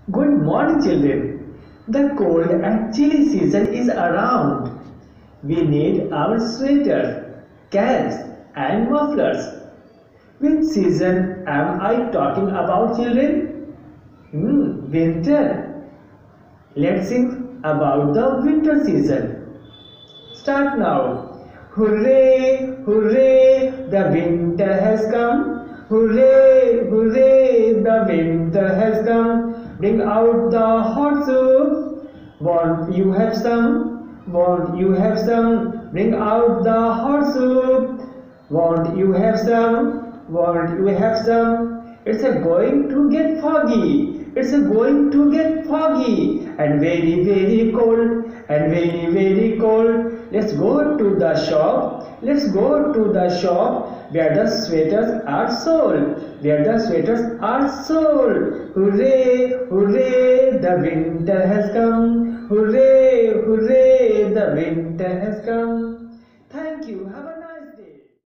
Good morning, children. The cold and chilly season is around. We need our sweaters, caps, and mufflers. Which season am I talking about, children? Winter. Let's sing about the winter season. Start now. Hooray, hooray, the winter has come. Hooray, hooray, the winter has come. Bring out the hot soup. Won't you have some? Won't you have some? Bring out the hot soup. Won't you have some? Won't you have some? It's going to get foggy. It's going to get foggy and very cold and very cold. Let's go to the shop. Let's go to the shop where the sweaters are sold. Where the sweaters are sold. Hooray, hooray, the winter has come. Hooray, hooray, the winter has come. Thank you. Have a nice